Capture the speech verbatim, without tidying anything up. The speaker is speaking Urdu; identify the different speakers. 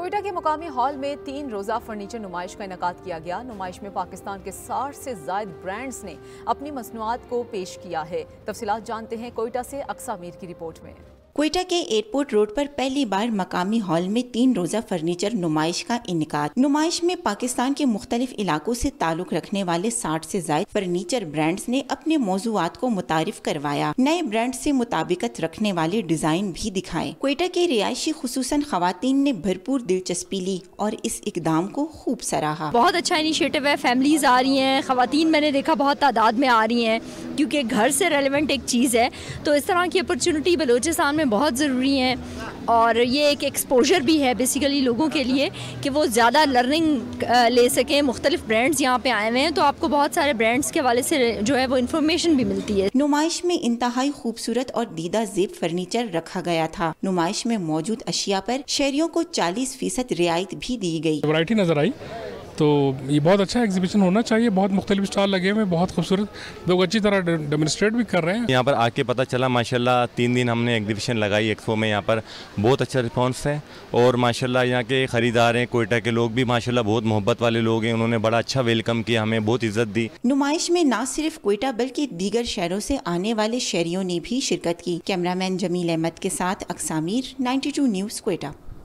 Speaker 1: کوئٹہ کے مقامی ہال میں تین روزہ فرنیچر نمائش کا انعقاد کیا گیا۔ نمائش میں پاکستان کے ساٹھ سے زائد برانڈز نے اپنی مصنوعات کو پیش کیا ہے۔ تفصیلات جانتے ہیں کوئٹہ سے اقصیٰ میر کی رپورٹ میں۔
Speaker 2: کوئٹہ کے ایئرپورٹ روڈ پر پہلی بار مقامی ہال میں تین روزہ فرنیچر نمائش کا انعقاد۔ نمائش میں پاکستان کے مختلف علاقوں سے تعلق رکھنے والے ساٹھ سے زائد فرنیچر برانڈز نے اپنے موضوعات کو متعارف کروایا۔ نئے برانڈ سے مطابقت رکھنے والے ڈیزائن بھی دکھائے۔ کوئٹہ کے رہائشی خصوصاً خواتین نے بھرپور دلچسپی لی اور اس اقدام کو خوب سراہا۔
Speaker 3: بہت اچھا انیشیٹو ہے، فیملیز آ رہی ہیں، خواتین میں نے دیکھا بہت تعداد میں آ رہی ہیں کیونکہ گھر سے ریلیونٹ ایک چیز ہے، تو اس طرح کی اپرچونٹی بلوچستان میں بہت ضروری ہے اور یہ ایک ایکسپوجر بھی ہے بیسیکلی لوگوں کے لیے کہ وہ زیادہ لرننگ لے سکیں۔ مختلف برانڈز یہاں پہ آئے ہوئے ہیں تو آپ کو بہت سارے برانڈز کے حوالے سے جو ہے وہ انفارمیشن بھی ملتی ہے۔
Speaker 2: نمائش میں انتہائی خوبصورت اور دیدہ زیب فرنیچر رکھا گیا تھا۔ نمائش میں موجود اشیاء پر شہریوں کو چالیس فیصد رعایت بھی دی گئی۔
Speaker 4: ورائٹی نظر آئی تو یہ بہت اچھا ایگزیبیشن ہونا چاہیے۔ بہت مختلف اسٹال لگے ہوئے، بہت خوبصورت، لوگ اچھی طرح ڈیمونسٹریٹ بھی کر رہے ہیں۔
Speaker 5: یہاں پر آ کے پتہ چلا ماشاءاللہ تین دن ہم نے ایگزیبیشن لگائی ایکسپو میں، یہاں پر بہت اچھا رسپانس ہے اور ماشاءاللہ یہاں کے خریدار ہیں، کوئٹہ کے لوگ بھی ماشاءاللہ بہت محبت والے لوگ ہیں، انہوں نے بڑا اچھا ویلکم کیا، ہمیں بہت عزت دی۔
Speaker 2: نمائش میں نہ صرف کوئٹہ بلکہ دیگر شہروں سے آنے والے شہریوں نے بھی شرکت کی۔ کیمرہ مین جمیل احمد کے ساتھ Aqsa Mir, ninety two news Quetta.